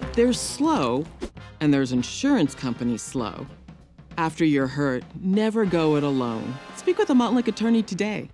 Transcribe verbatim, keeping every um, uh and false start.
There's slow, and there's insurance companies slow. After you're hurt, never go it alone. Speak with a Montlick attorney today.